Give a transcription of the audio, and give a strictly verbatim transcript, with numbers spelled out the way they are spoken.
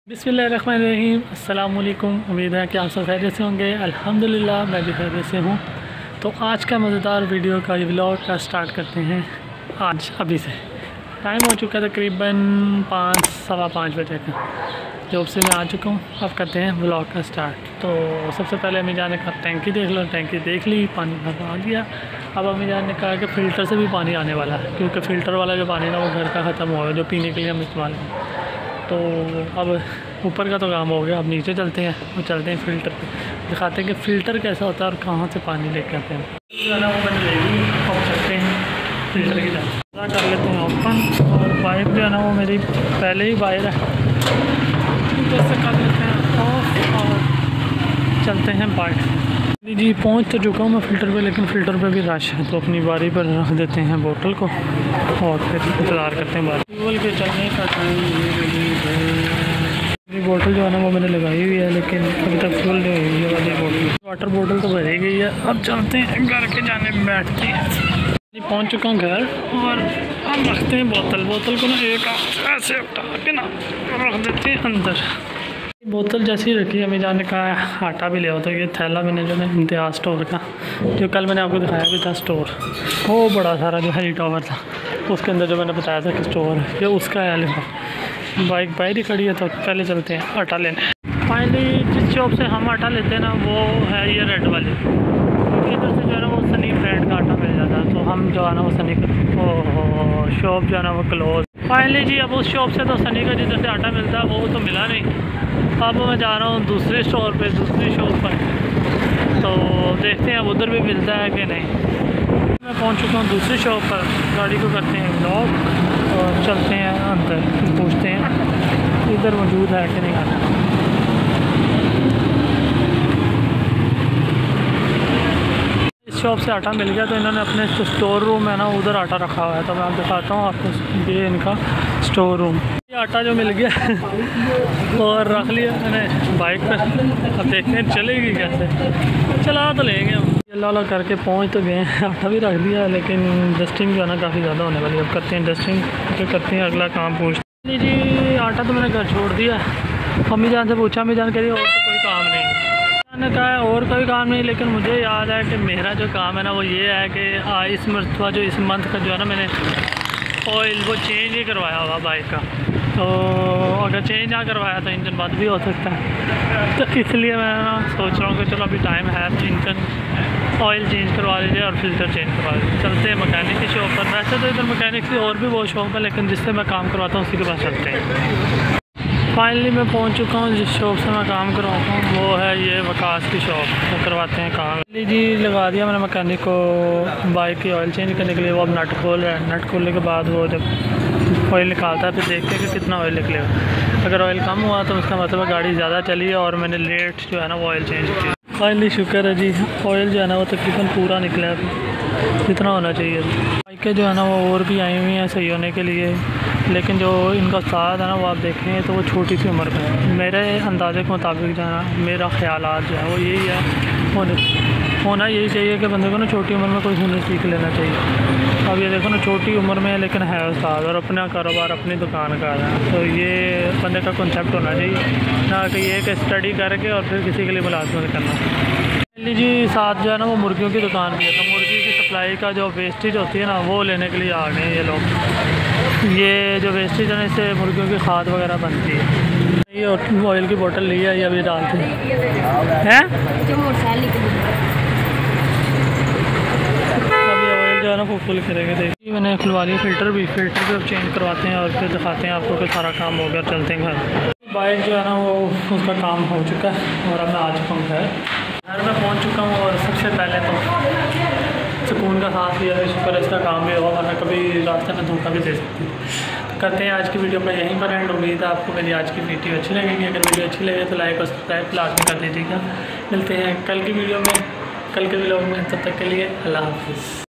बिस्मिल्लाहिर्रहमानिर्रहीम, अस्सलाम वालेकुम। उम्मीद है कि आप सब खैरियत से होंगे। अल्हम्दुलिल्लाह मैं भी खैरियत से हूँ। तो आज का मज़ेदार वीडियो का ये व्लॉग का स्टार्ट करते हैं आज अभी से। टाइम हो चुका है तकरीबन पाँच सवा पाँच बजे का। जॉब से मैं आ चुका हूँ। अब करते हैं व्लॉग का स्टार्ट। तो सबसे पहले अम्मी जान ने कहा टैंकी देख लो, टैंकी देख ली, पानी भरवा दिया। अब अम्मी जान ने कहा कि फ़िल्टर से भी पानी आने वाला है, क्योंकि फ़िल्टर वाला जो पानी ना वो घर का ख़त्म हुआ है, जो पीने के लिए हम इस्तेमाल करें। तो अब ऊपर का तो काम हो गया, अब नीचे चलते हैं और चलते हैं फ़िल्टर पे, दिखाते हैं कि फ़िल्टर कैसा होता है और कहाँ से पानी लेके आते हैं। जो है ना वो मैंने ले ली। अब चलते हैं फ़िल्टर की तरफ, कर लेते हैं ओपन। और पाइप जो है ना वो मेरी पहले ही बाहर है, जैसे कर लेते हैं ऑफ और चलते हैं बाहर। जी पहुंच तो चुका हूँ मैं फ़िल्टर पे, लेकिन फ़िल्टर पे भी रश है, तो अपनी बारी पर रख देते हैं बोतल को और फिर इंतज़ार करते हैं बारी फ्यूल के चलने का टाइम। ये बोतल जो है ना वो मैंने लगाई हुई है, लेकिन अभी तक फुल नहीं हुई है वाली बोतल। वाटर बोतल तो भरी गई है। अब चलते हैं घर के जाने में, बैठते हैं। पहुँच चुका हूँ घर और अब रखते हैं बोतल बोतल को ना एक ऐसे उठा के ना रख देते हैं अंदर। बोतल जैसी रखी है, हमें जाने का आटा भी ले होता है। ये थैला मैंने जो है इम्तियाज़ स्टोर का, जो कल मैंने आपको दिखाया भी था स्टोर, वो बड़ा सारा जो है टावर था, उसके अंदर जो मैंने बताया था कि स्टोर है, ये उसका है। लिखा बाइक बाहर ही खड़ी है, तो पहले चलते हैं आटा लेने। फाइनली जिस शॉप से हम आटा लेते हैं ना वो है ये रेड वाली, क्योंकि इधर से जो है ना वो सनी ब्रांड का आटा मिल जाता है। तो हम जो है ना वो सनी का शॉप जो है ना वो क्लोज। फाइनली जी अब उस शॉप से तो सनी का जिधर से आटा मिलता है वो तो मिला नहीं। अब मैं जा रहा हूँ दूसरे स्टोर पे, दूसरी शॉप पर, तो देखते हैं अब उधर भी मिलता है कि नहीं। मैं पहुँच चुका हूँ दूसरी शॉप पर, गाड़ी को करते हैं लॉक और चलते हैं अंदर, पूछते हैं इधर मौजूद है कि नहीं आता। इस शॉप से आटा मिल गया, तो इन्होंने अपने जो स्टोर रूम है ना उधर आटा रखा हुआ है, तो मैं आप दिखाता हूँ आपको। ये इनका स्टोर रूम, ये आटा जो मिल गया और रख लिया मैंने बाइक पर। अब देखते हैं चलेगी कैसे, चला तो लेंगे हम। अल्लाह करके पहुँच तो गए हैं, आटा भी रख दिया, लेकिन डस्टिंग जो है ना काफ़ी ज़्यादा होने वाली है। अब करते हैं डस्टिंग, फिर करते हैं अगला काम। पूछते जी आटा तो मैंने घर छोड़ दिया। मम्मी जान से पूछा, मम्मी जान कह रही और तो कोई काम नहीं। मैंने कहा है और कोई काम नहीं, लेकिन मुझे याद है कि मेरा जो काम है ना वो ये है कि इस मरतबा जो इस मंथ का जो है ना मैंने ऑयल वो चेंज ही करवाया हुआ बाइक का। तो अगर चेंज ना करवाया तो इंजन बंद भी हो सकता है, तो इसलिए मैं ना सोच रहा हूँ कि चलो अभी टाइम है तो इंजन ऑयल चेंज करवा लीजिए और फिल्टर चेंज करवा लीजिए। चलते हैं मैकेनिक की शॉप पर। वैसे तो इधर मैकेनिक की और भी बहुत शॉप है, लेकिन जिससे मैं काम करवाता हूँ उसी के पास चलते हैं। फाइनली मैं पहुंच चुका हूं जिस शॉप से मैं काम करवाता हूं, वो है ये वकास की शॉप। तो करवाते हैं काम। जी लगा दिया मैंने मैकेनिक को बाइक की ऑयल चेंज करने के लिए। वो अब नट खोल रहा है। नट खोलने के बाद वो जब ऑयल निकालता है फिर देखते हैं कि कितना ऑयल निकलेगा। अगर ऑयल कम हुआ तो उसका मतलब गाड़ी ज़्यादा चली है और मैंने लेट जो है ना वो ऑयल चेंज की। फाइनली शुक्र है जी, ऑयल जो है ना वो तकरीबन पूरा निकला है जितना होना चाहिए। बाइकें जो है ना वो और भी आई हुई हैं सही होने के लिए, लेकिन जो इनका साथ है ना वो आप देखें तो वो छोटी सी उम्र में है। मेरे अंदाजे के मुताबिक जो है ना, मेरा ख्याल जो है वो यही है, होने होना यही चाहिए कि बंदे को ना छोटी उम्र में कोई हुनर सीख लेना चाहिए। अब ये देखो ना छोटी उम्र में है लेकिन है उस्ताद और अपना कारोबार अपनी दुकान का है। तो ये बंदे का कॉन्सेप्ट होना चाहिए, ना कि ये कि स्टडी करके और फिर किसी के लिए मुलाजमत करना। जी साथ जो है ना वो मुर्गियों की दुकान भी है, तो मुर्गी की सप्लाई का जो वेस्टेज होती है ना वो लेने के लिए आ गए हैं ये लोग। ये जो वेस्टेज है ना इससे मुर्गियों की खाद वगैरह बनती है। ये ऑयल की बोतल ली है, ये अभी डालते हैं। अभी ऑयल जो है ना वो फुल करेंगे। देखिए मैंने खुलवा लिया फ़िल्टर भी। फ़िल्टर भी अब चेंज करवाते हैं और फिर दिखाते हैं आपको कि सारा काम हो गया। चलते हैं घर। बाइक जो है ना वो उसका काम हो चुका है और अब मैं आ चुका हूँ घर। घर में पहुँच चुका हूँ और सबसे पहले तो सुकून का सांस लिया, शुक्र इसका काम भी हुआ, वरना कभी रास्ते में धोखा भी दे सकती है। करते हैं आज की वीडियो का यहीं पर एंड। उम्मीद है आपको मेरी आज की वीडियो अच्छी लगेगी। अगर वीडियो अच्छी लगे तो लाइक और सब्सक्राइब लाजमी कर दीजिएगा। मिलते हैं कल की वीडियो में, कल के व्लॉग में। तब तक के लिए अल्लाह हाफ़िज़।